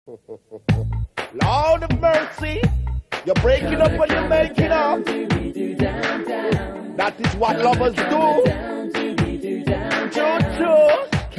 Lord of mercy, you're breaking up when you're making up. That is what lovers do. Choo-choo.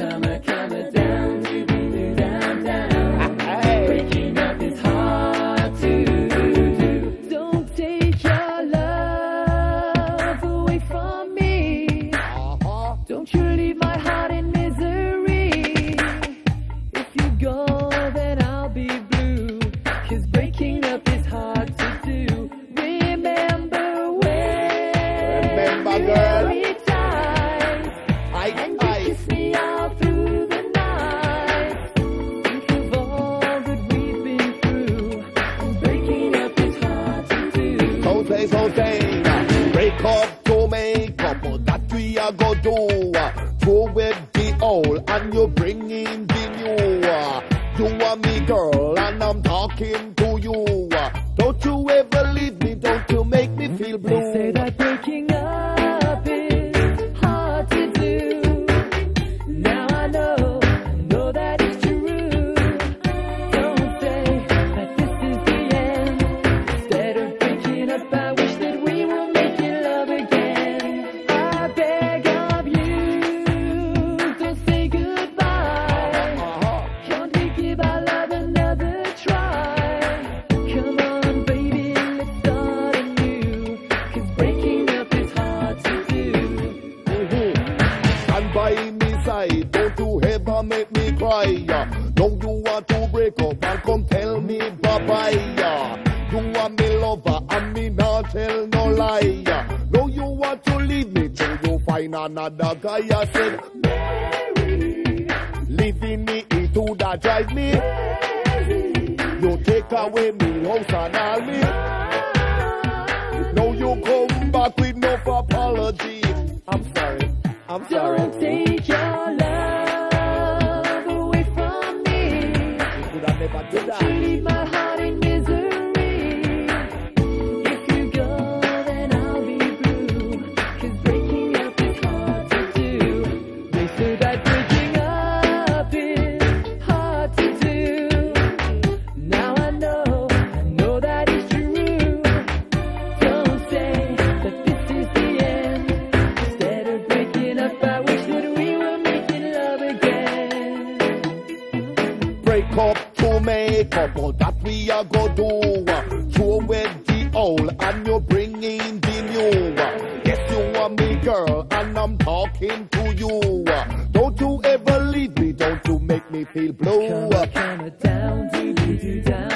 Breaking up is hard to do. Don't take your love away from me. Don't you leave my heart in misery. If you go, then I'll be blue. 'Cause breaking up is hard to do. Remember when girl. we tied and you kissed me all through the night. Think of all that we've been through. And breaking up is hard to do. So say, break up to make up, that we are gonna do. Throw away the old and you bring in the new. You are me girl and I'm talking to you. Don't you ever leave me, don't you make me feel blue. They say that breaking up is hard to do. Now I know that it's true. Don't say that this is the end. Instead of breaking up, I wish that we were making love again. I beg of you, don't say goodbye. Can't we give our love another try? Come on, baby, let's start anew. 'Cause breaking up is hard to do. Stand by me side, don't you ever make me cry. Don't you want to break up and come tell me bye-bye. You are me lover and me not tell no lie. No, you want to leave me till you find another guy. I said, Mary, leaving me into that drive me. You take away me house and all me. Now you come back with no apology. I'm sorry. Don't take your love away from me. You could have never did that. You leave my heart in misery. If you go, then I'll be blue. 'Cause breaking up is hard to do. They say that breaking up is hard to do. Now I know that it's true. Don't say that this is the end. Instead of breaking up, I wish that we were making love again. Break up to make up, all that we are gonna do. Throw away the old and you bring in the new. Yes, you are me girl and I'm talking to you. Don't you ever leave me, don't you make me feel blue. Come down, do down.